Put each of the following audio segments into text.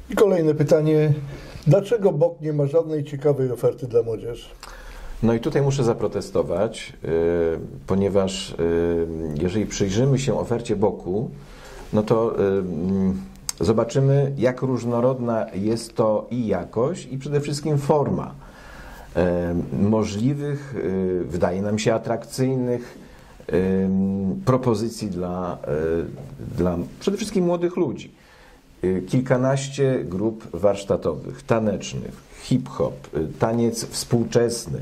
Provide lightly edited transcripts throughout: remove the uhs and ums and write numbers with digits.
I kolejne pytanie. Dlaczego BOK nie ma żadnej ciekawej oferty dla młodzieży? No i tutaj muszę zaprotestować, ponieważ jeżeli przyjrzymy się ofercie BOK-u, no to zobaczymy, jak różnorodna jest to i jakość, i przede wszystkim forma możliwych, wydaje nam się atrakcyjnych propozycji dla przede wszystkim młodych ludzi. Kilkanaście grup warsztatowych, tanecznych, hip-hop, taniec współczesny,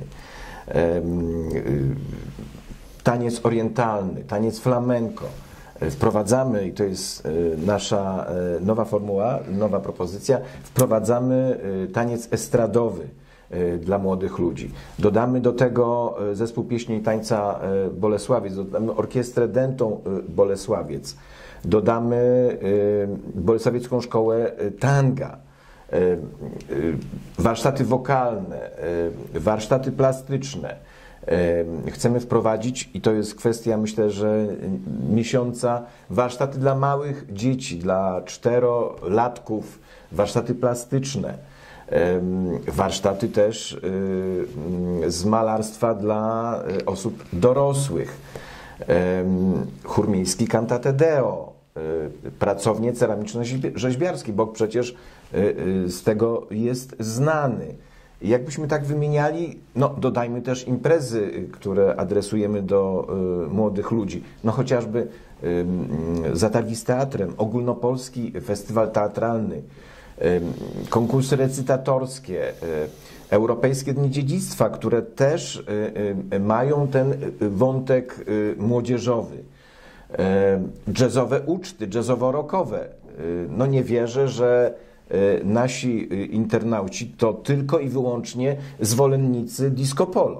taniec orientalny, taniec flamenco. Wprowadzamy, i to jest nasza nowa formuła, nowa propozycja, wprowadzamy taniec estradowy dla młodych ludzi. Dodamy do tego zespół pieśni i tańca Bolesławiec, dodamy orkiestrę dętą Bolesławiec, dodamy Bolesławiecką szkołę tanga, warsztaty wokalne, warsztaty plastyczne. Chcemy wprowadzić, i to jest kwestia, myślę, że miesiąca, warsztaty dla małych dzieci, dla 4-latków, warsztaty plastyczne, warsztaty też z malarstwa dla osób dorosłych, chór miejski Cantate Deo, pracownie ceramiczno-rzeźbiarskie, bo przecież z tego jest znany. Jakbyśmy tak wymieniali, no dodajmy też imprezy, które adresujemy do młodych ludzi. No chociażby zatargi z teatrem, ogólnopolski festiwal teatralny, konkursy recytatorskie, Europejskie Dni Dziedzictwa, które też mają ten wątek młodzieżowy, jazzowe uczty, jazzowo-rockowe. No nie wierzę, że nasi internauci to tylko i wyłącznie zwolennicy disco polo.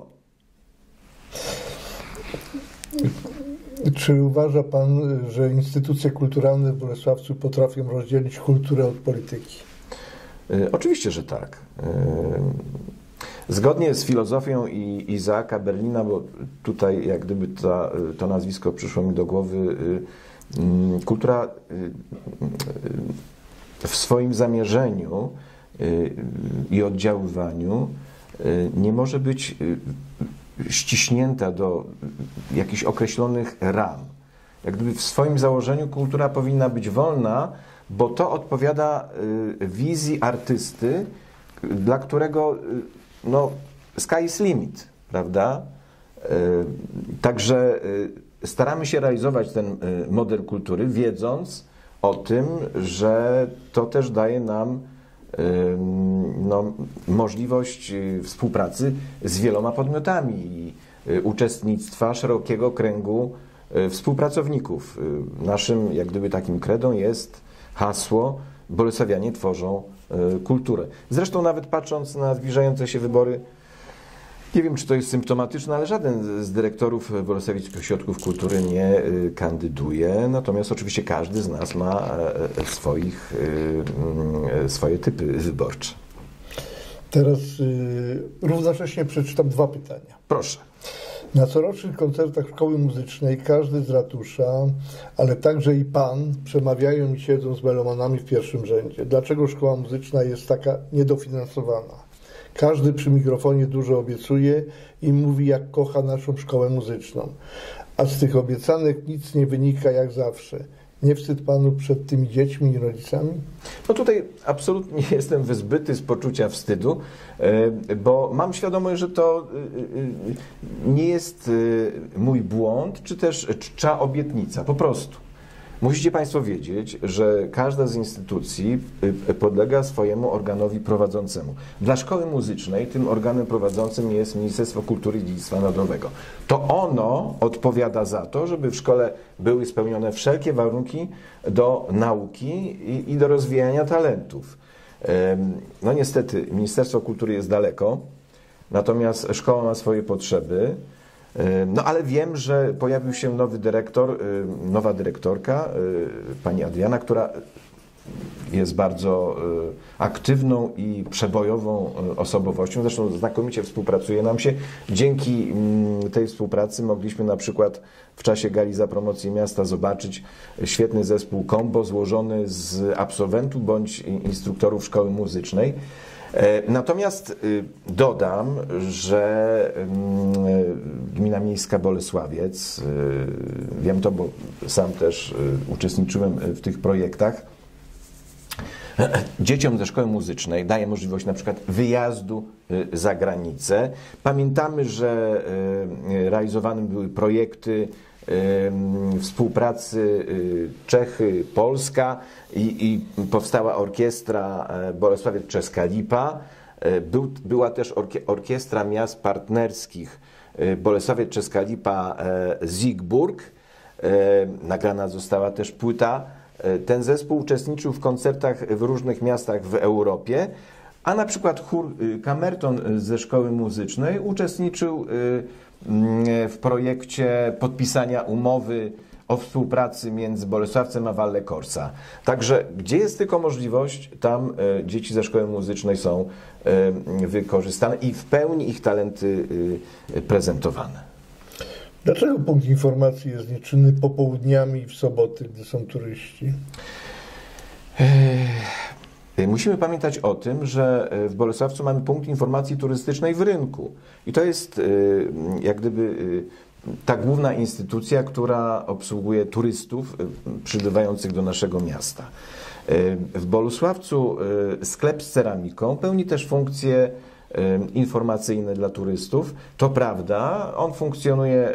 Czy uważa Pan, że instytucje kulturalne w Bolesławcu potrafią rozdzielić kulturę od polityki? Oczywiście, że tak. Zgodnie z filozofią Izaaka Berlina, bo tutaj jak gdyby to nazwisko przyszło mi do głowy, kultura w swoim zamierzeniu i oddziaływaniu nie może być ściśnięta do jakichś określonych ram. Jak gdyby w swoim założeniu kultura powinna być wolna, bo to odpowiada wizji artysty, dla którego no, sky is limit, prawda? Także staramy się realizować ten model kultury, wiedząc o tym, że to też daje nam no, możliwość współpracy z wieloma podmiotami i uczestnictwa szerokiego kręgu współpracowników. Naszym jak gdyby takim credą jest hasło Bolesławianie tworzą kulturę. Zresztą nawet patrząc na zbliżające się wybory, nie wiem, czy to jest symptomatyczne, ale żaden z dyrektorów Bolesławickich Ośrodków Kultury nie kandyduje, natomiast oczywiście każdy z nas ma swoje typy wyborcze. Teraz równocześnie przeczytam 2 pytania. Proszę. Na corocznych koncertach Szkoły Muzycznej każdy z ratusza, ale także i Pan przemawiają i siedzą z melomanami w pierwszym rzędzie. Dlaczego Szkoła Muzyczna jest taka niedofinansowana? Każdy przy mikrofonie dużo obiecuje i mówi, jak kocha naszą szkołę muzyczną. A z tych obiecanek nic nie wynika jak zawsze. Nie wstyd Panu przed tymi dziećmi i rodzicami? No tutaj absolutnie jestem wyzbyty z poczucia wstydu, bo mam świadomość, że to nie jest mój błąd, czy też czcza obietnica. Po prostu. Musicie Państwo wiedzieć, że każda z instytucji podlega swojemu organowi prowadzącemu. Dla Szkoły Muzycznej tym organem prowadzącym jest Ministerstwo Kultury i Dziedzictwa Narodowego. To ono odpowiada za to, żeby w szkole były spełnione wszelkie warunki do nauki i do rozwijania talentów. No niestety Ministerstwo Kultury jest daleko, natomiast szkoła ma swoje potrzeby. No ale wiem, że pojawił się nowy dyrektor, nowa dyrektorka, pani Adriana, która jest bardzo aktywną i przebojową osobowością. Zresztą znakomicie współpracuje nam się. Dzięki tej współpracy mogliśmy na przykład w czasie gali za promocję miasta zobaczyć świetny zespół combo złożony z absolwentów bądź instruktorów szkoły muzycznej. Natomiast dodam, że Gmina Miejska Bolesławiec, wiem to, bo sam też uczestniczyłem w tych projektach, dzieciom ze szkoły muzycznej daje możliwość na przykład wyjazdu za granicę. Pamiętamy, że realizowane były projekty współpracy Czechy-Polska i powstała orkiestra Bolesławiec Czeska Lipa. Była też orkiestra miast partnerskich Bolesławiec Czeska Lipa Siegburg. Nagrana została też płyta. Ten zespół uczestniczył w koncertach w różnych miastach w Europie, a na przykład chór Kamerton ze szkoły muzycznej uczestniczył w projekcie podpisania umowy o współpracy między Bolesławcem a Valle Corsa. Także gdzie jest tylko możliwość, tam dzieci ze szkoły muzycznej są wykorzystane i w pełni ich talenty prezentowane. Dlaczego punkt informacji jest nieczynny popołudniami i w soboty, gdy są turyści? Musimy pamiętać o tym, że w Bolesławcu mamy punkt informacji turystycznej w rynku. I to jest jak gdyby ta główna instytucja, która obsługuje turystów przybywających do naszego miasta. W Bolesławcu sklep z ceramiką pełni też funkcje informacyjne dla turystów. To prawda, on funkcjonuje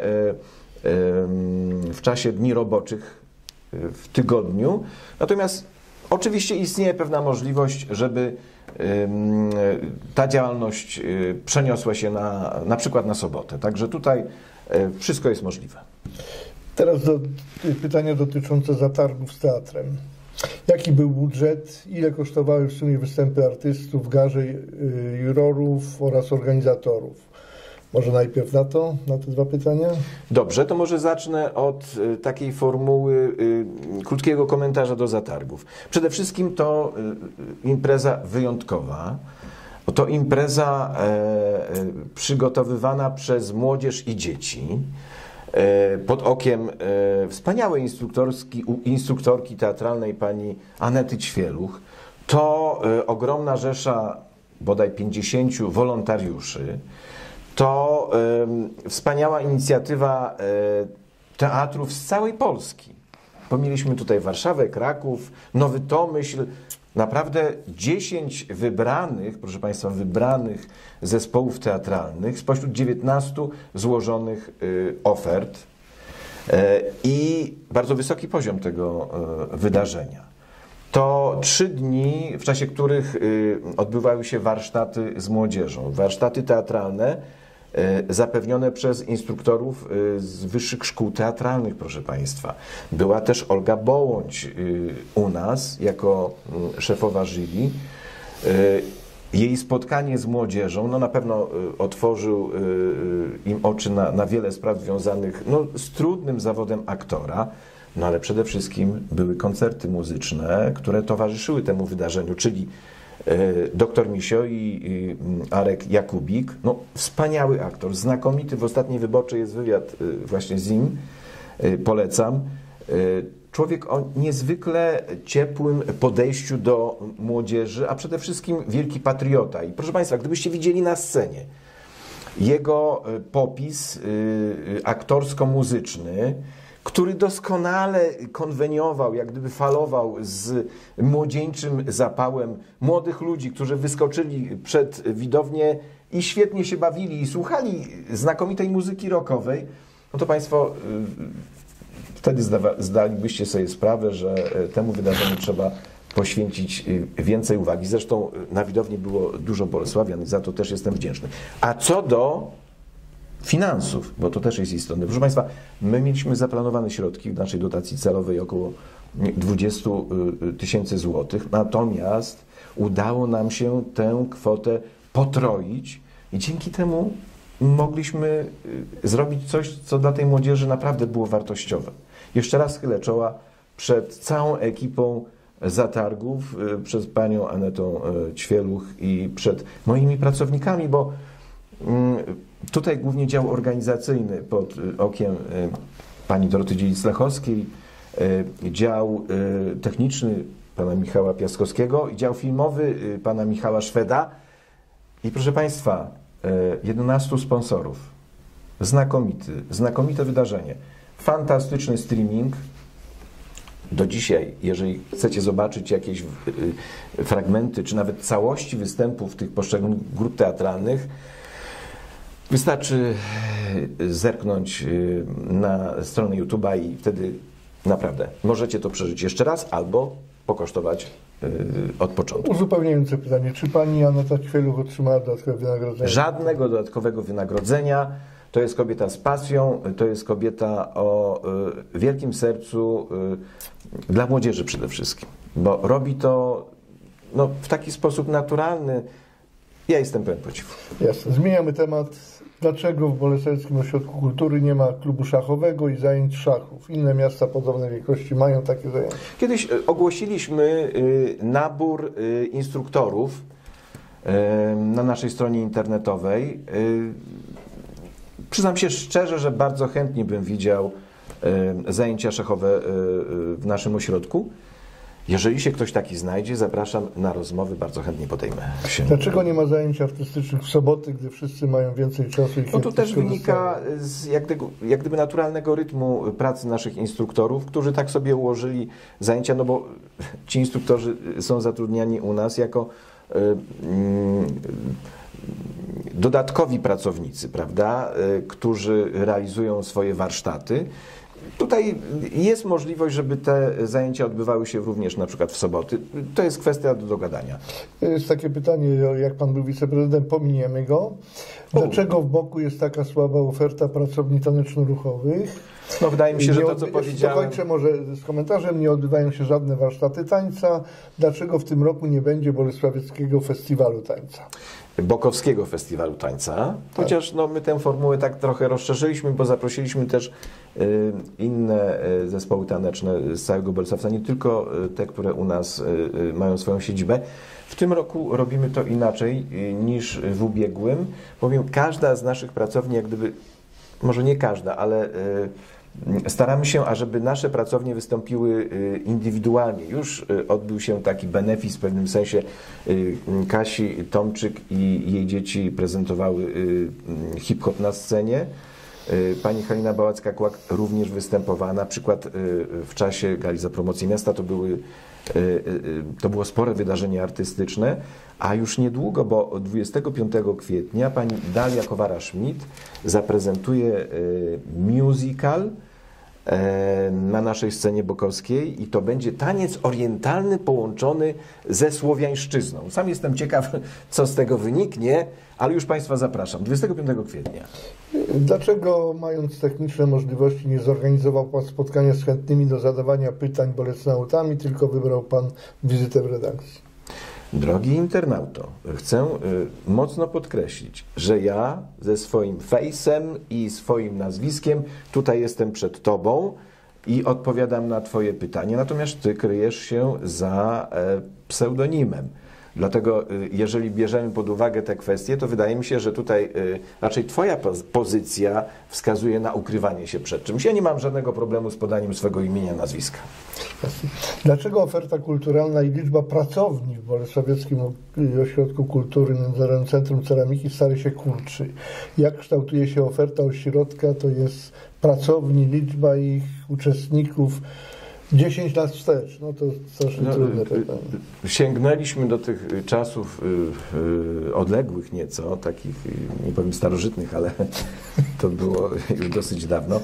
w czasie dni roboczych w tygodniu, natomiast oczywiście istnieje pewna możliwość, żeby ta działalność przeniosła się na przykład na sobotę. Także tutaj wszystko jest możliwe. Teraz pytania dotyczące zatargów z teatrem. Jaki był budżet? Ile kosztowały w sumie występy artystów, garze, jurorów oraz organizatorów? Może najpierw na te dwa pytania? Dobrze, to może zacznę od takiej formuły krótkiego komentarza do zatargów. Przede wszystkim to impreza wyjątkowa. To impreza przygotowywana przez młodzież i dzieci pod okiem wspaniałej instruktorki teatralnej pani Anety Ćwieluch. To ogromna rzesza, bodaj 50 wolontariuszy. To wspaniała inicjatywa teatrów z całej Polski. Bo mieliśmy tutaj Warszawę, Kraków, Nowy Tomyśl, naprawdę 10 wybranych, proszę Państwa, wybranych zespołów teatralnych spośród 19 złożonych ofert i bardzo wysoki poziom tego wydarzenia. To 3 dni, w czasie których odbywały się warsztaty z młodzieżą. Warsztaty teatralne zapewnione przez instruktorów z wyższych szkół teatralnych, proszę Państwa. Była też Olga Bołądź u nas jako szefowa jury. Jej spotkanie z młodzieżą na pewno otworzył im oczy na wiele spraw związanych z trudnym zawodem aktora, ale przede wszystkim były koncerty muzyczne, które towarzyszyły temu wydarzeniu, czyli Doktor Misio i Arek Jakubik, wspaniały aktor, znakomity. W Ostatniej Wyborczej jest wywiad właśnie z nim, polecam. Człowiek o niezwykle ciepłym podejściu do młodzieży, a przede wszystkim wielki patriota. I proszę Państwa, gdybyście widzieli na scenie jego popis aktorsko-muzyczny, który doskonale konweniował, jak gdyby falował z młodzieńczym zapałem młodych ludzi, którzy wyskoczyli przed widownię i świetnie się bawili i słuchali znakomitej muzyki rockowej, to Państwo wtedy zdalibyście sobie sprawę, że temu wydarzeniu trzeba poświęcić więcej uwagi. Zresztą na widowni było dużo bolesławian i za to też jestem wdzięczny. A co do finansów, bo to też jest istotne. Proszę Państwa, my mieliśmy zaplanowane środki w naszej dotacji celowej około 20 000 złotych, natomiast udało nam się tę kwotę potroić i dzięki temu mogliśmy zrobić coś, co dla tej młodzieży naprawdę było wartościowe. Jeszcze raz chylę czoła przed całą ekipą zatargów przed panią Anetą Ćwieluch i przed moimi pracownikami, bo tutaj głównie dział organizacyjny pod okiem pani Doroty Dziedzic-Lechowskiej, dział techniczny pana Michała Piaskowskiego i dział filmowy pana Michała Szweda. I proszę państwa, 11 sponsorów. Znakomite wydarzenie. Fantastyczny streaming. Do dzisiaj, jeżeli chcecie zobaczyć jakieś fragmenty, czy nawet całości występów tych poszczególnych grup teatralnych, wystarczy zerknąć na stronę YouTube'a i wtedy naprawdę możecie to przeżyć jeszcze raz albo pokosztować od początku. Uzupełniające pytanie, czy pani Aneta Ćwieluch otrzymała dodatkowe wynagrodzenie? Żadnego dodatkowego wynagrodzenia. To jest kobieta z pasją, to jest kobieta o wielkim sercu dla młodzieży przede wszystkim, bo robi to w taki sposób naturalny. Ja jestem pełen podziwu. Jasne. Zmieniamy temat. Dlaczego w Bolesławskim Ośrodku Kultury nie ma klubu szachowego i zajęć szachów? Inne miasta podobnej wielkości mają takie zajęcia. Kiedyś ogłosiliśmy nabór instruktorów na naszej stronie internetowej. Przyznam się szczerze, że bardzo chętnie bym widział zajęcia szachowe w naszym ośrodku. Jeżeli się ktoś taki znajdzie, zapraszam na rozmowy, bardzo chętnie podejmę się. Dlaczego nie ma zajęć artystycznych w soboty, gdy wszyscy mają więcej czasu? I to też wynika z jak gdyby naturalnego rytmu pracy naszych instruktorów, którzy tak sobie ułożyli zajęcia, bo ci instruktorzy są zatrudniani u nas jako dodatkowi pracownicy, prawda, którzy realizują swoje warsztaty. Tutaj jest możliwość, żeby te zajęcia odbywały się również na przykład w soboty. To jest kwestia do dogadania. Jest takie pytanie, jak pan był wiceprezydent, pominiemy go. Dlaczego w Boku jest taka słaba oferta pracowni taneczno-ruchowych? Wydaje mi się, że to, co powiedziałem... Dokończę może z komentarzem. Nie odbywają się żadne warsztaty tańca. Dlaczego w tym roku nie będzie Bolesławieckiego Festiwalu Tańca? Bokowskiego Festiwalu Tańca, chociaż my tę formułę tak trochę rozszerzyliśmy, bo zaprosiliśmy też inne zespoły taneczne z całego Bolesławca, nie tylko te, które u nas mają swoją siedzibę. W tym roku robimy to inaczej niż w ubiegłym, bowiem każda z naszych pracowni, jak gdyby, może nie każda, ale staramy się, ażeby nasze pracownie wystąpiły indywidualnie. Już odbył się taki benefis w pewnym sensie. Kasi Tomczyk i jej dzieci prezentowały hip-hop na scenie. Pani Halina Bałacka-Kłak również występowała. Na przykład w czasie gali za promocję miasta to było spore wydarzenie artystyczne, a już niedługo, bo 25 kwietnia pani Dalia Kowara-Schmidt zaprezentuje musical na naszej scenie bokowskiej i to będzie taniec orientalny połączony ze słowiańszczyzną. Sam jestem ciekaw, co z tego wyniknie, ale już Państwa zapraszam. 25 kwietnia. Dlaczego, mając techniczne możliwości, nie zorganizował Pan spotkania z chętnymi do zadawania pytań bolesnautami, tylko wybrał Pan wizytę w redakcji? Drogi internauto, chcę mocno podkreślić, że ja ze swoim fejsem i swoim nazwiskiem tutaj jestem przed Tobą i odpowiadam na Twoje pytanie, natomiast Ty kryjesz się za pseudonimem. Dlatego jeżeli bierzemy pod uwagę te kwestie, to wydaje mi się, że tutaj raczej Twoja pozycja wskazuje na ukrywanie się przed czymś. Ja nie mam żadnego problemu z podaniem swego imienia, nazwiska. Dlaczego oferta kulturalna i liczba pracowni w Bolesławieckim Ośrodku Kultury Międzynarodowym Centrum Ceramiki stale się kurczy? Jak kształtuje się oferta ośrodka, to jest pracowni, liczba ich uczestników 10 lat wstecz? To strasznie trudne pytanie. Sięgnęliśmy do tych czasów odległych nieco, takich, nie powiem starożytnych, ale to było już dosyć dawno.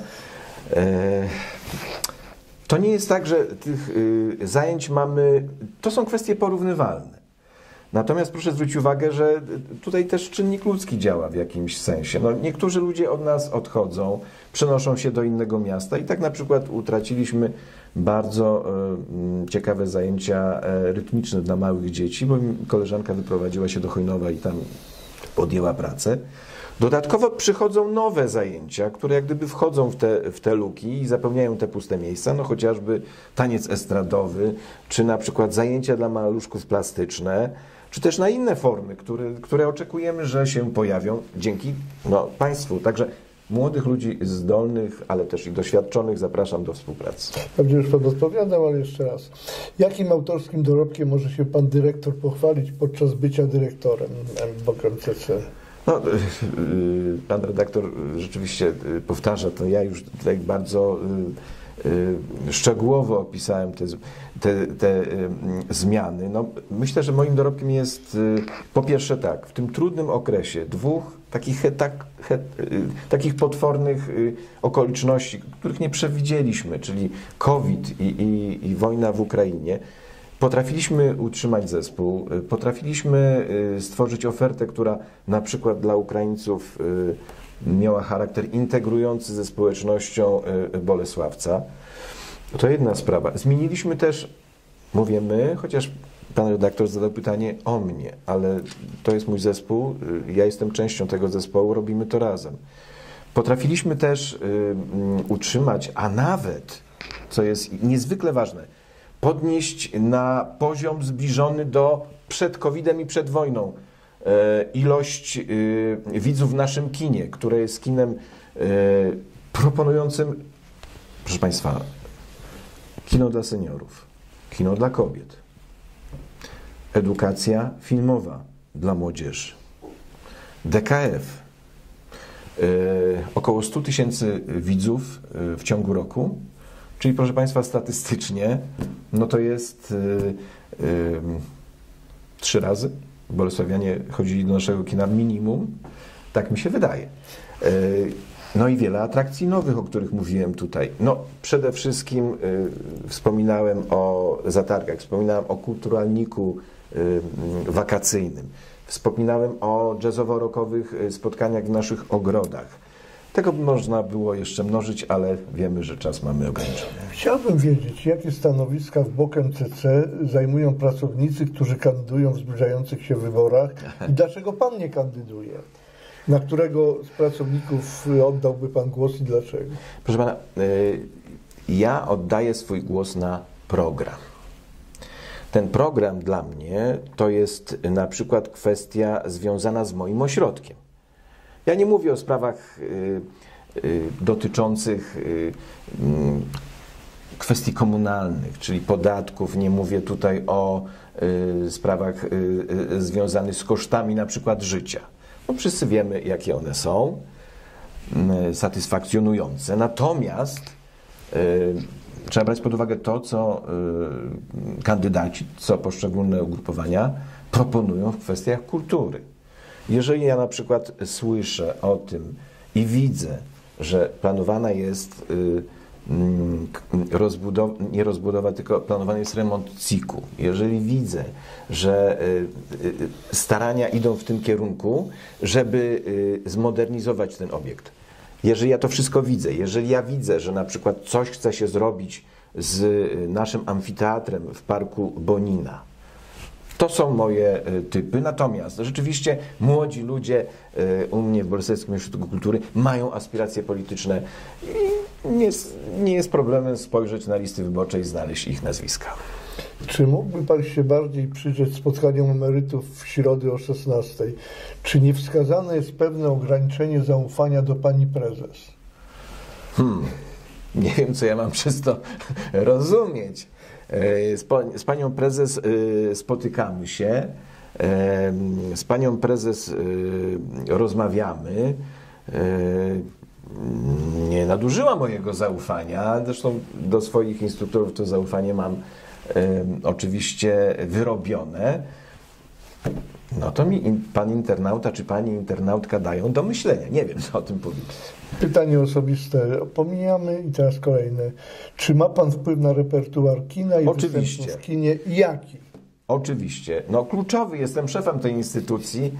To nie jest tak, że tych zajęć mamy, to są kwestie porównywalne. Natomiast proszę zwrócić uwagę, że tutaj też czynnik ludzki działa w jakimś sensie. Niektórzy ludzie od nas odchodzą, przenoszą się do innego miasta i tak na przykład utraciliśmy bardzo ciekawe zajęcia rytmiczne dla małych dzieci, bo koleżanka wyprowadziła się do Chojnowa i tam podjęła pracę. Dodatkowo przychodzą nowe zajęcia, które jak gdyby wchodzą w te luki i zapełniają te puste miejsca, no chociażby taniec estradowy, czy na przykład zajęcia dla maluszków plastyczne, czy też na inne formy, które oczekujemy, że się pojawią dzięki Państwu. Także młodych ludzi zdolnych, ale też i doświadczonych zapraszam do współpracy. Pewnie już Pan odpowiadał, ale jeszcze raz. Jakim autorskim dorobkiem może się Pan dyrektor pochwalić podczas bycia dyrektorem BOK-MCC? No, pan redaktor rzeczywiście powtarza to. Ja już tutaj bardzo szczegółowo opisałem te zmiany. No, myślę, że moim dorobkiem jest po pierwsze tak, w tym trudnym okresie dwóch takich potwornych okoliczności, których nie przewidzieliśmy, czyli COVID i wojna w Ukrainie, potrafiliśmy utrzymać zespół, potrafiliśmy stworzyć ofertę, która na przykład dla Ukraińców miała charakter integrujący ze społecznością Bolesławca. To jedna sprawa. Zmieniliśmy też, mówię my, chociaż pan redaktor zadał pytanie o mnie, ale to jest mój zespół, ja jestem częścią tego zespołu, robimy to razem. Potrafiliśmy też utrzymać, a nawet, co jest niezwykle ważne, podnieść na poziom zbliżony do przed COVID-em i przed wojną ilość widzów w naszym kinie, które jest kinem proponującym, proszę Państwa, kino dla seniorów, kino dla kobiet, edukacja filmowa dla młodzieży, DKF, około 100 000 widzów w ciągu roku. Czyli, proszę Państwa, statystycznie, no to jest 3 razy. Bolesławianie chodzili do naszego kina minimum, tak mi się wydaje. No i wiele atrakcji nowych, o których mówiłem tutaj. No, przede wszystkim wspominałem o zatargach, wspominałem o kulturalniku wakacyjnym, wspominałem o jazzowo-rockowych spotkaniach w naszych ogrodach. Tego by można było jeszcze mnożyć, ale wiemy, że czas mamy ograniczony. Chciałbym wiedzieć, jakie stanowiska w BOK-MCC zajmują pracownicy, którzy kandydują w zbliżających się wyborach i dlaczego Pan nie kandyduje? Na którego z pracowników oddałby Pan głos i dlaczego? Proszę Pana, ja oddaję swój głos na program. Ten program dla mnie to jest na przykład kwestia związana z moim ośrodkiem. Ja nie mówię o sprawach dotyczących kwestii komunalnych, czyli podatków, nie mówię tutaj o sprawach związanych z kosztami na przykład życia. No, wszyscy wiemy, jakie one są, satysfakcjonujące. Natomiast trzeba brać pod uwagę to, co kandydaci, co poszczególne ugrupowania proponują w kwestiach kultury. Jeżeli ja na przykład słyszę o tym i widzę, że planowana jest nie rozbudowa, tylko planowany jest remont CIK-u, jeżeli widzę, że starania idą w tym kierunku, żeby zmodernizować ten obiekt, jeżeli ja to wszystko widzę, jeżeli ja widzę, że na przykład coś chce się zrobić z naszym amfiteatrem w Parku Bonina, to są moje typy. Natomiast rzeczywiście młodzi ludzie u mnie w Bolesławskim Ośrodku Kultury mają aspiracje polityczne i nie jest problemem spojrzeć na listy wyborcze i znaleźć ich nazwiska. Czy mógłby Pan się bardziej przyjrzeć spotkaniom emerytów w środę o 16:00? Czy nie wskazane jest pewne ograniczenie zaufania do Pani Prezes? Nie wiem, co ja mam przez to rozumieć. Z Panią Prezes spotykamy się, z Panią Prezes rozmawiamy. Nie nadużyła mojego zaufania, zresztą do swoich instruktorów to zaufanie mam oczywiście wyrobione. No to mi pan internauta czy pani internautka dają do myślenia. Nie wiem, co o tym powiedzieć. Pytanie osobiste pomijamy i teraz kolejne. Czy ma Pan wpływ na repertuar kina i występów w kinie? Jaki? Oczywiście. No kluczowy, jestem szefem tej instytucji.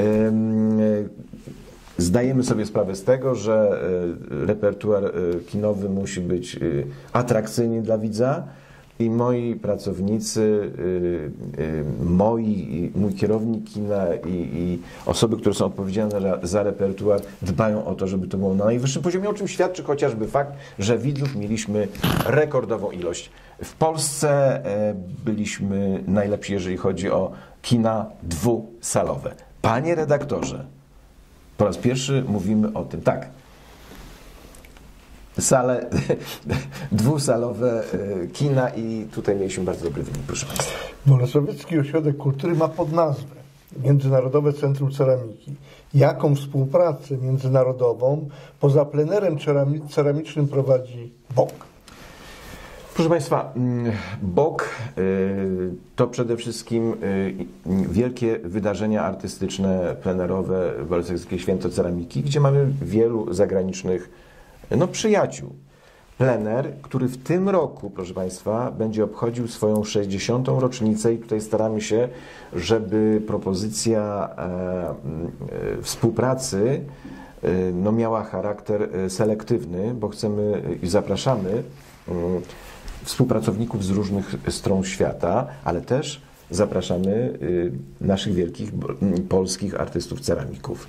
Zdajemy sobie sprawę z tego, że repertuar kinowy musi być atrakcyjny dla widza. i moi pracownicy, mój kierownik kina i osoby, które są odpowiedzialne za repertuar, dbają o to, żeby to było na najwyższym poziomie, o czym świadczy chociażby fakt, że widzów mieliśmy rekordową ilość. W Polsce byliśmy najlepsi, jeżeli chodzi o kina dwusalowe. Panie redaktorze, po raz pierwszy mówimy o tym. Tak. Sale dwusalowe kina i tutaj mieliśmy bardzo dobry wynik, proszę Państwa. Bolesławiecki Ośrodek Kultury ma podnazwę Międzynarodowe Centrum Ceramiki. Jaką współpracę międzynarodową poza plenerem ceramicznym prowadzi BOK? Proszę Państwa, BOK to przede wszystkim wielkie wydarzenia artystyczne, plenerowe, Bolesławickie Święto Ceramiki, gdzie mamy wielu zagranicznych przyjaciół. Plener, który w tym roku, proszę Państwa, będzie obchodził swoją 60. rocznicę i tutaj staramy się, żeby propozycja współpracy miała charakter selektywny, bo chcemy i zapraszamy współpracowników z różnych stron świata, ale też zapraszamy naszych wielkich polskich artystów ceramików.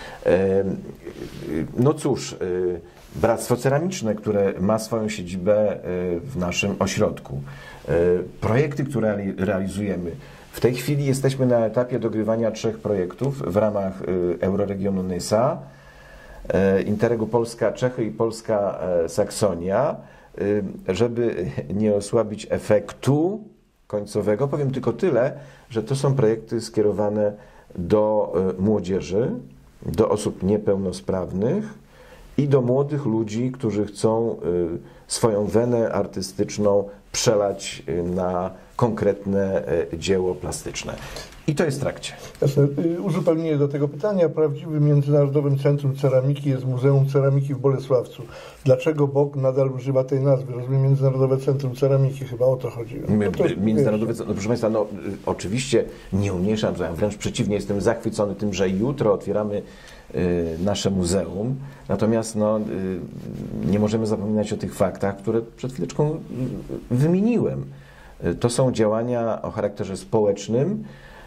No cóż, Bractwo Ceramiczne, które ma swoją siedzibę w naszym ośrodku. Projekty, które realizujemy. W tej chwili jesteśmy na etapie dogrywania 3 projektów w ramach Euroregionu Nysa, Interregu Polska-Czechy i Polska-Saksonia. Żeby nie osłabić efektu końcowego, powiem tylko tyle, że to są projekty skierowane do młodzieży, do osób niepełnosprawnych i do młodych ludzi, którzy chcą swoją wenę artystyczną przelać na konkretne dzieło plastyczne. I to jest w trakcie. Jasne. Uzupełnienie do tego pytania. Prawdziwym Międzynarodowym Centrum Ceramiki jest Muzeum Ceramiki w Bolesławcu. Dlaczego BOK nadal używa tej nazwy? Rozumiem, Międzynarodowe Centrum Ceramiki, chyba o to chodziło. Międzynarodowe, proszę Państwa, oczywiście nie umniejszam, wręcz przeciwnie, jestem zachwycony tym, że jutro otwieramy nasze muzeum, natomiast nie możemy zapominać o tych faktach, które przed chwileczką wymieniłem. To są działania o charakterze społecznym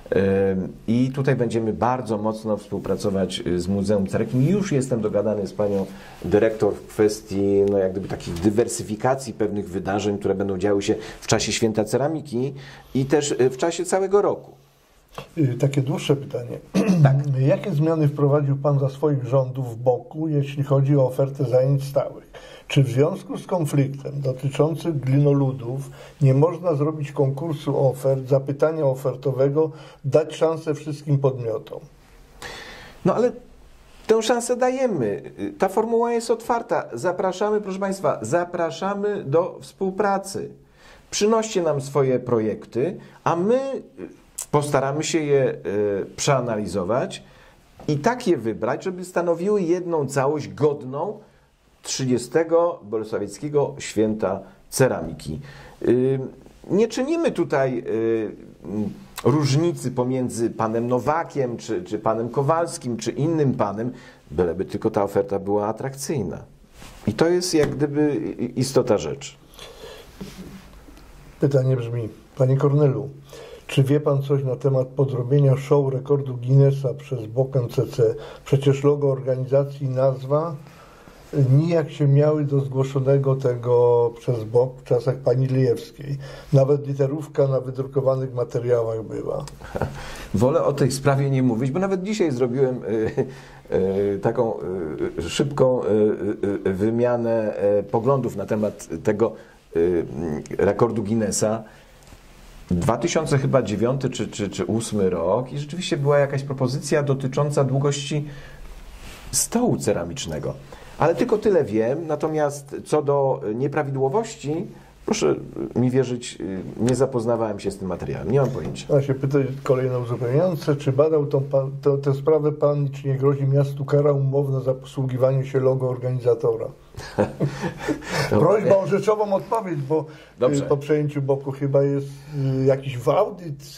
i tutaj będziemy bardzo mocno współpracować z Muzeum Ceramiki. Już jestem dogadany z panią dyrektor w kwestii jak gdyby takich dywersyfikacji pewnych wydarzeń, które będą działy się w czasie Święta Ceramiki i też w czasie całego roku. Takie dłuższe pytanie. Tak. Jakie zmiany wprowadził Pan za swoich rządów w BOK-u, jeśli chodzi o ofertę zajęć stałych? Czy w związku z konfliktem dotyczącym glinoludów nie można zrobić konkursu ofert, zapytania ofertowego, dać szansę wszystkim podmiotom? No ale tę szansę dajemy. Ta formuła jest otwarta. Zapraszamy, proszę Państwa, zapraszamy do współpracy. Przynoście nam swoje projekty, a my postaramy się je przeanalizować i tak je wybrać, żeby stanowiły jedną całość godną 30. Bolesławieckiego Święta Ceramiki. Nie czynimy tutaj różnicy pomiędzy panem Nowakiem, czy panem Kowalskim, czy innym panem, byleby tylko ta oferta była atrakcyjna. I to jest jak gdyby istota rzeczy. Pytanie brzmi, panie Kornelu, czy wie pan coś na temat podrobienia show rekordu Guinnessa przez BOK MCC? Przecież logo organizacji i nazwa nijak się miały do zgłoszonego tego przez BOK w czasach pani Lijewskiej. Nawet literówka na wydrukowanych materiałach była. Wolę o tej sprawie nie mówić, bo nawet dzisiaj zrobiłem taką szybką wymianę poglądów na temat tego rekordu Guinnessa. 2009 czy 2008 rok i rzeczywiście była jakaś propozycja dotycząca długości stołu ceramicznego. Ale tylko tyle wiem, natomiast co do nieprawidłowości, proszę mi wierzyć, nie zapoznawałem się z tym materiałem, nie mam pojęcia. Ja się pytać kolejne uzupełniające, czy badał tę sprawę pan, czy nie grozi miastu kara umowna za posługiwanie się logo organizatora? Prośba o rzeczową odpowiedź, bo po przejęciu BOK-u chyba jest jakiś audyt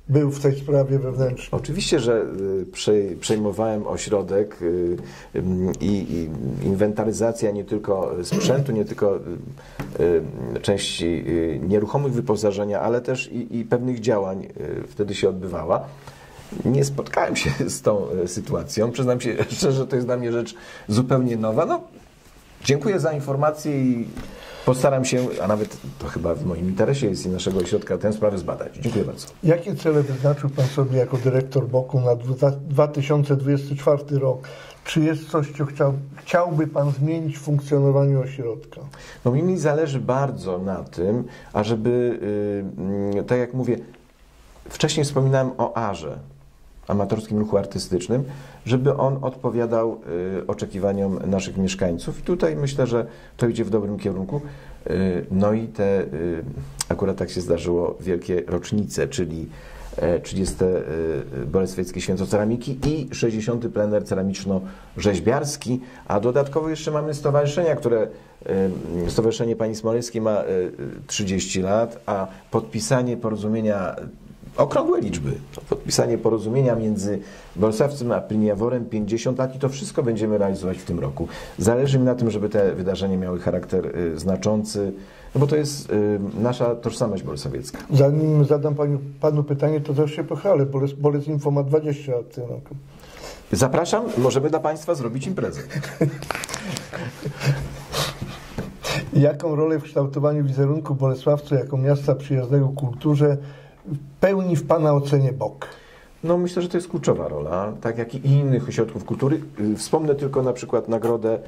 był w tej sprawie wewnętrznej? Oczywiście, że przejmowałem ośrodek i inwentaryzacja nie tylko sprzętu, nie tylko części nieruchomych wyposażenia, ale też i pewnych działań wtedy się odbywała. Nie spotkałem się z tą sytuacją. Przyznam się szczerze, to jest dla mnie rzecz zupełnie nowa. No, dziękuję za informację i postaram się, a nawet to chyba w moim interesie jest i naszego ośrodka, tę sprawę zbadać. Dziękuję bardzo. Jakie cele wyznaczył Pan sobie jako dyrektor BOK-u na 2024 rok? Czy jest coś, co chciałby Pan zmienić w funkcjonowaniu ośrodka? No mi zależy bardzo na tym, ażeby, tak jak mówię, wcześniej wspominałem o ARze, amatorskim ruchu artystycznym, żeby on odpowiadał oczekiwaniom naszych mieszkańców. I tutaj myślę, że to idzie w dobrym kierunku. No i te, akurat tak się zdarzyło, wielkie rocznice, czyli 30. Bolesławieckie Święto Ceramiki i 60. plener ceramiczno-rzeźbiarski, a dodatkowo jeszcze mamy stowarzyszenia, Stowarzyszenie Pani Smoleńskiej ma 30 lat, a podpisanie porozumienia, okrągłe liczby, podpisanie porozumienia między Bolesławcem a Pryniaworem 50 lat i to wszystko będziemy realizować w tym roku. Zależy mi na tym, żeby te wydarzenia miały charakter znaczący, no bo to jest nasza tożsamość bolesławiecka. Zanim zadam panu pytanie, to też się pochwalę. Bolesinfo ma 20 lat w tym roku. Zapraszam, możemy dla Państwa zrobić imprezę. Jaką rolę w kształtowaniu wizerunku Bolesławca jako miasta przyjaznego kulturze pełni w Pana ocenie BOK? No myślę, że to jest kluczowa rola, tak jak i innych ośrodków kultury. Wspomnę tylko na przykład nagrodę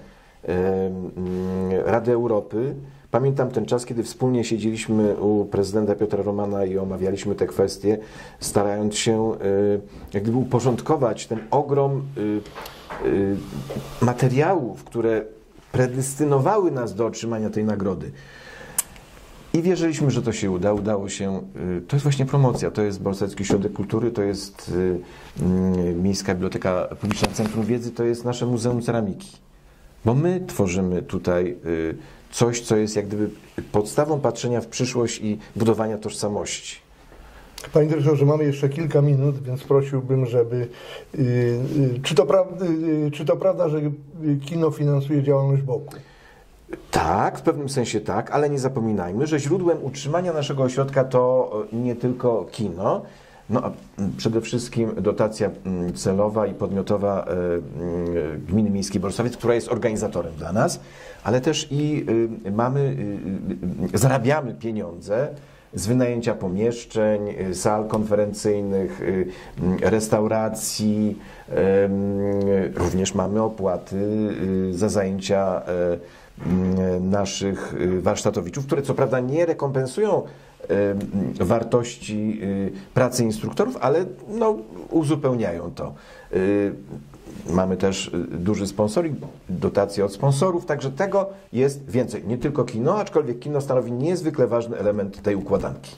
Rady Europy. Pamiętam ten czas, kiedy wspólnie siedzieliśmy u prezydenta Piotra Romana i omawialiśmy te kwestie, starając się jak gdyby uporządkować ten ogrom materiałów, które predestynowały nas do otrzymania tej nagrody. I wierzyliśmy, że to się uda. Udało się. To jest właśnie promocja. To jest Bolesławski Ośrodek Kultury, to jest Miejska Biblioteka Publiczna Centrum Wiedzy, to jest nasze Muzeum Ceramiki. Bo my tworzymy tutaj coś, co jest jak gdyby podstawą patrzenia w przyszłość i budowania tożsamości. Panie dyrektorze, mamy jeszcze kilka minut, więc prosiłbym, żeby... Czy to prawda, że kino finansuje działalność BOK-u? Tak, w pewnym sensie tak, ale nie zapominajmy, że źródłem utrzymania naszego ośrodka to nie tylko kino, no a przede wszystkim dotacja celowa i podmiotowa Gminy Miejskiej Bolesławiec, która jest organizatorem dla nas, ale też i zarabiamy pieniądze z wynajęcia pomieszczeń, sal konferencyjnych, restauracji. Również mamy opłaty za zajęcia naszych warsztatowiczów, które co prawda nie rekompensują wartości pracy instruktorów, ale no, uzupełniają to. Mamy też duży sponsoring, dotacje od sponsorów, także tego jest więcej. Nie tylko kino, aczkolwiek kino stanowi niezwykle ważny element tej układanki.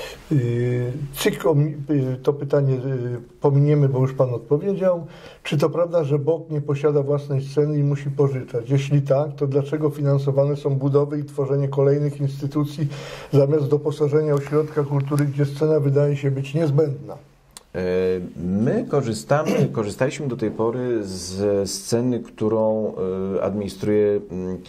To pytanie pominiemy, bo już Pan odpowiedział. Czy to prawda, że BOK nie posiada własnej sceny i musi pożyczać? Jeśli tak, to dlaczego finansowane są budowy i tworzenie kolejnych instytucji zamiast doposażenia ośrodka kultury, gdzie scena wydaje się być niezbędna? My korzystaliśmy do tej pory z sceny, którą administruje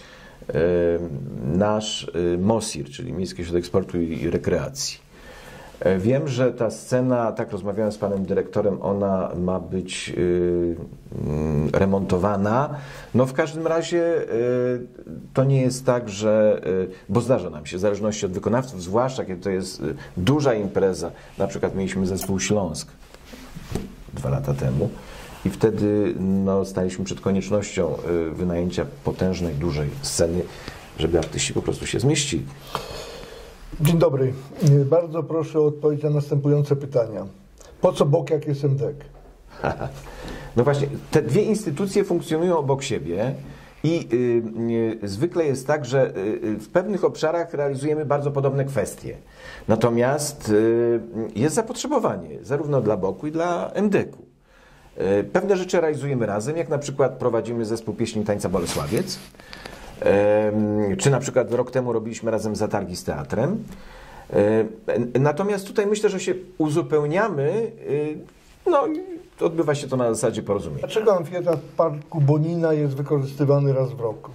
nasz MOSIR, czyli Miejski Ośrodek Sportu i Rekreacji. Wiem, że ta scena, tak rozmawiałem z panem dyrektorem, ona ma być remontowana. No w każdym razie to nie jest tak, że, bo zdarza nam się, w zależności od wykonawców, zwłaszcza kiedy to jest duża impreza, na przykład mieliśmy zespół Śląsk 2 lata temu i wtedy no, staliśmy przed koniecznością wynajęcia potężnej, dużej sceny, żeby artyści po prostu się zmieścili. Dzień dobry. Bardzo proszę o odpowiedź na następujące pytania. Po co BOK, jak jest MDEK? No właśnie, te dwie instytucje funkcjonują obok siebie i zwykle jest tak, że w pewnych obszarach realizujemy bardzo podobne kwestie. Natomiast jest zapotrzebowanie zarówno dla BOK-u i dla MDEK-u. Pewne rzeczy realizujemy razem, jak na przykład prowadzimy zespół pieśni i tańca Bolesławiec, czy na przykład rok temu robiliśmy razem zatargi z teatrem. Natomiast tutaj myślę, że się uzupełniamy, no odbywa się to na zasadzie porozumienia. Dlaczego amfiteatr Parku Bonina jest wykorzystywany raz w roku?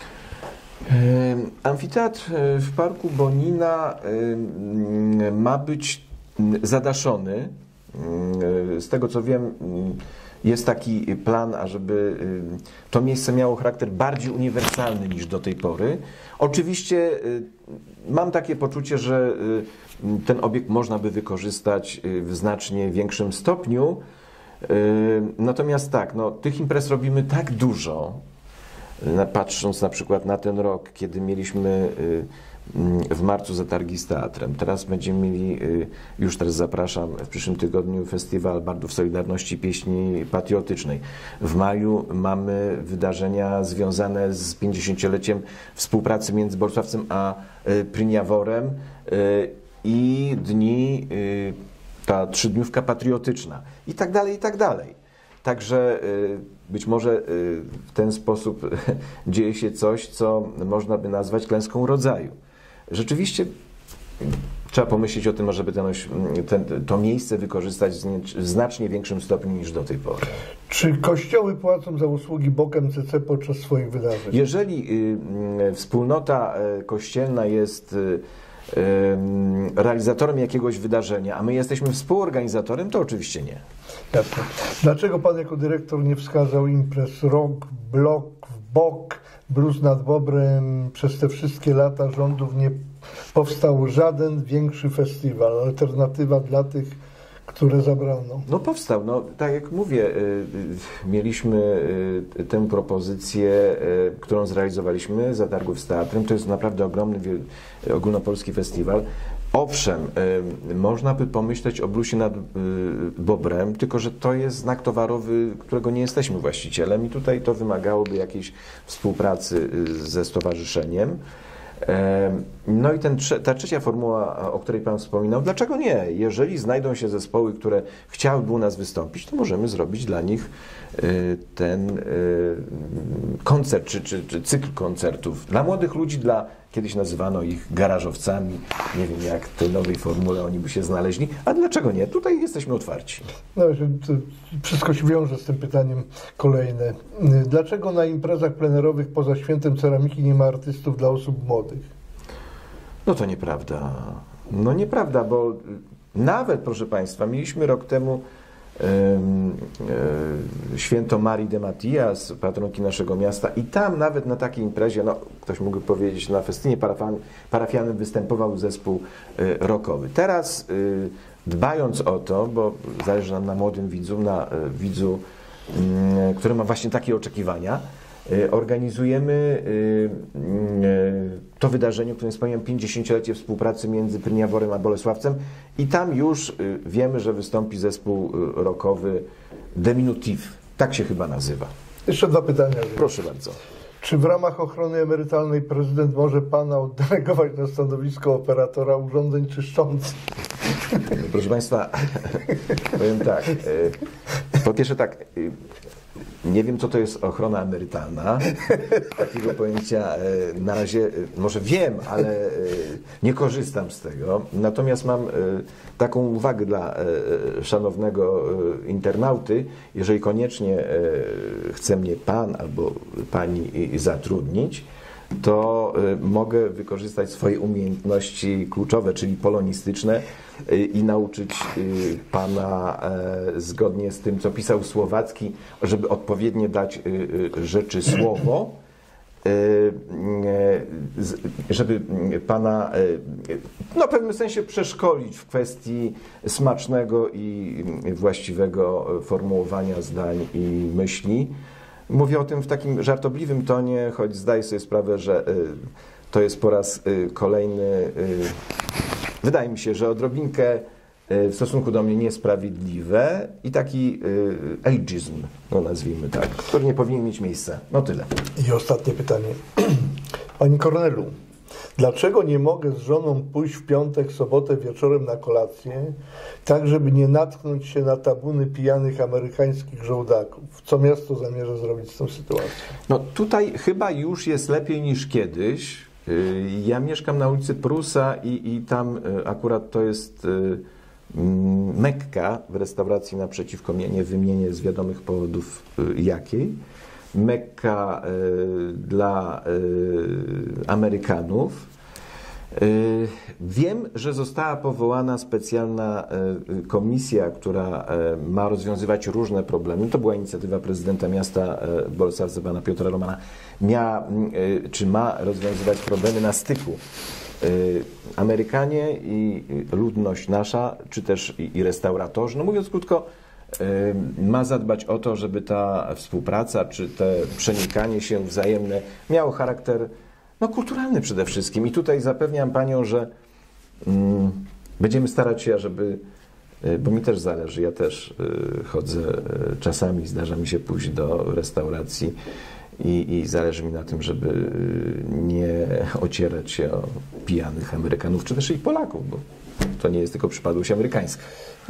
Amfiteatr w Parku Bonina ma być zadaszony. Z tego co wiem, jest taki plan, ażeby to miejsce miało charakter bardziej uniwersalny niż do tej pory. Oczywiście mam takie poczucie, że ten obiekt można by wykorzystać w znacznie większym stopniu. Natomiast tak, no, tych imprez robimy tak dużo, patrząc na przykład na ten rok, kiedy mieliśmy w marcu zatargi z teatrem. Teraz będziemy mieli, już teraz zapraszam, w przyszłym tygodniu festiwal Bardów Solidarności Pieśni Patriotycznej. W maju mamy wydarzenia związane z 50-leciem współpracy między Bolesławcem a Pryniaworem i dni, ta trzydniówka patriotyczna i tak dalej, i tak dalej. Także być może w ten sposób dzieje się coś, co można by nazwać klęską rodzaju. Rzeczywiście trzeba pomyśleć o tym, żeby to miejsce wykorzystać w znacznie większym stopniu niż do tej pory. Czy kościoły płacą za usługi BOK MCC podczas swoich wydarzeń? Jeżeli wspólnota kościelna jest realizatorem jakiegoś wydarzenia, a my jesteśmy współorganizatorem, to oczywiście nie. Jasne. Dlaczego pan jako dyrektor nie wskazał imprez Rock, Blok, Bok, Blues nad Bobrem? Przez te wszystkie lata rządów nie powstał żaden większy festiwal, alternatywa dla tych, które zabrano. No powstał, no tak jak mówię, mieliśmy tę propozycję, którą zrealizowaliśmy, zatargów z teatrem. To jest naprawdę ogromny, ogólnopolski festiwal. Owszem, można by pomyśleć o Bluesie nad Bobrem, tylko że to jest znak towarowy, którego nie jesteśmy właścicielem i tutaj to wymagałoby jakiejś współpracy ze stowarzyszeniem. No i ta trzecia formuła, o której Pan wspominał, dlaczego nie? Jeżeli znajdą się zespoły, które chciałyby u nas wystąpić, to możemy zrobić dla nich ten koncert, czy cykl koncertów. Dla młodych ludzi, kiedyś nazywano ich garażowcami, nie wiem jak w tej nowej formule oni by się znaleźli, a dlaczego nie? Tutaj jesteśmy otwarci. No, to wszystko się wiąże z tym pytaniem kolejne. Dlaczego na imprezach plenerowych poza Świętem Ceramiki nie ma artystów dla osób młodych? No to nieprawda. No nieprawda, bo nawet, proszę Państwa, mieliśmy rok temu święto Marii de Matias, patronki naszego miasta i tam nawet na takiej imprezie, no ktoś mógłby powiedzieć, na festynie parafialnym występował zespół rockowy. Teraz dbając o to, bo zależy nam na młodym widzu, na widzu, który ma właśnie takie oczekiwania, organizujemy to wydarzenie, o którym wspomniałem, 50-lecie współpracy między Pryniaworem a Bolesławcem i tam już wiemy, że wystąpi zespół rockowy Deminutif. Tak się chyba nazywa. Jeszcze dwa pytania. Proszę bardzo. Czy w ramach ochrony emerytalnej prezydent może pana oddelegować na stanowisko operatora urządzeń czyszczących? Proszę Państwa, powiem tak. Po pierwsze tak, nie wiem, co to jest ochrona emerytalna. Takiego pojęcia na razie, może wiem, ale nie korzystam z tego. Natomiast mam taką uwagę dla szanownego internauty. Jeżeli koniecznie chce mnie pan albo pani zatrudnić, to mogę wykorzystać swoje umiejętności kluczowe, czyli polonistyczne i nauczyć pana zgodnie z tym, co pisał Słowacki, żeby odpowiednio dać rzeczy słowo, żeby pana no, w pewnym sensie przeszkolić w kwestii smacznego i właściwego formułowania zdań i myśli. Mówię o tym w takim żartobliwym tonie, choć zdaję sobie sprawę, że to jest po raz kolejny, wydaje mi się, że odrobinkę w stosunku do mnie niesprawiedliwe i taki ageizm, no nazwijmy tak, który nie powinien mieć miejsca. No tyle. I ostatnie pytanie. Pani Kornelu, dlaczego nie mogę z żoną pójść w piątek, sobotę wieczorem na kolację, tak żeby nie natknąć się na tabuny pijanych amerykańskich żołdaków? Co miasto zamierza zrobić z tą sytuacją? No tutaj chyba już jest lepiej niż kiedyś, Ja mieszkam na ulicy Prusa i tam akurat to jest Mekka w restauracji naprzeciwko mnie, nie wymienię z wiadomych powodów jakiej. Mekka dla Amerykanów. Wiem, że została powołana specjalna komisja, która ma rozwiązywać różne problemy. To była inicjatywa prezydenta miasta Bolesława pana Piotra Romana. Ma rozwiązywać problemy na styku. Amerykanie i ludność nasza, czy też i restauratorzy. No mówiąc krótko, ma zadbać o to, żeby ta współpraca, czy te przenikanie się wzajemne miało charakter kulturalny przede wszystkim. I tutaj zapewniam Panią, że będziemy starać się, żeby, bo mi też zależy, ja też chodzę czasami, zdarza mi się pójść do restauracji i zależy mi na tym, żeby nie ocierać się o pijanych Amerykanów, czy też i Polaków, bo to nie jest tylko przypadłość amerykańska.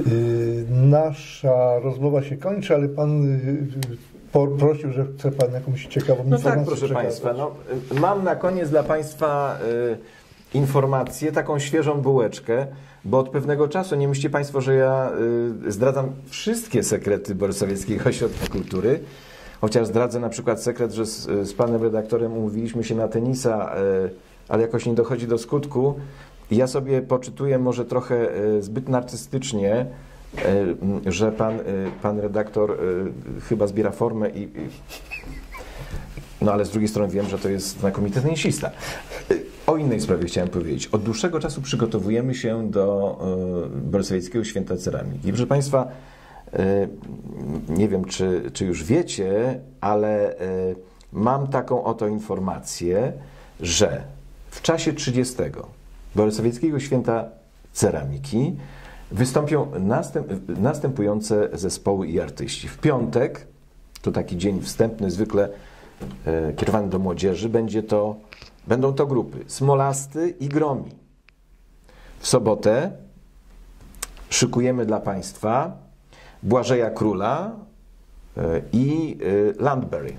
Nasza rozmowa się kończy, ale Pan prosił, że chce Pan jakąś ciekawą informację tak, proszę Państwa. Mam na koniec dla Państwa informację, taką świeżą bułeczkę, bo od pewnego czasu, nie myślcie Państwo, że ja zdradzam wszystkie sekrety Bolesławieckiego Ośrodka Kultury, chociaż zdradzę na przykład sekret, że z Panem redaktorem umówiliśmy się na tenisa, ale jakoś nie dochodzi do skutku. Ja sobie poczytuję może trochę zbyt narcystycznie, że pan redaktor chyba zbiera formę ale z drugiej strony wiem, że to jest znakomity tenisista. O innej sprawie chciałem powiedzieć. Od dłuższego czasu przygotowujemy się do Bolesławieckiego Święta Ceramiki. Proszę Państwa, nie wiem, czy już wiecie, ale mam taką oto informację, że w czasie 30. Bolesławieckiego Święta Ceramiki wystąpią następujące zespoły i artyści. W piątek, to taki dzień wstępny, zwykle kierowany do młodzieży, będą to grupy Smolasty i Gromi. W sobotę szykujemy dla Państwa Błażeja Króla i Landberry.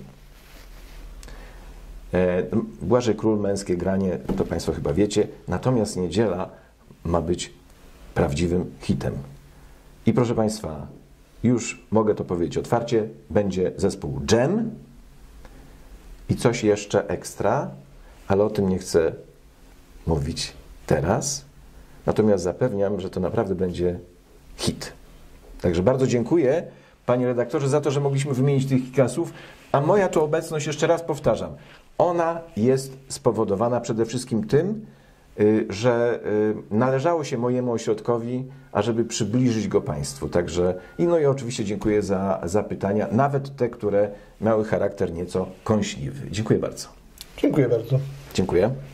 Błażej Król, męskie granie, to Państwo chyba wiecie, natomiast niedziela ma być prawdziwym hitem. I proszę Państwa, już mogę to powiedzieć otwarcie, będzie zespół Dżem i coś jeszcze ekstra, ale o tym nie chcę mówić teraz. Natomiast zapewniam, że to naprawdę będzie hit. Także bardzo dziękuję, Panie redaktorze, za to, że mogliśmy wymienić tych kilka słów, a moja tu obecność, jeszcze raz powtarzam, ona jest spowodowana przede wszystkim tym, że należało się mojemu ośrodkowi, ażeby przybliżyć go Państwu. Także i oczywiście dziękuję za pytania, nawet te, które miały charakter nieco kąśliwy. Dziękuję bardzo. Dziękuję bardzo. Dziękuję.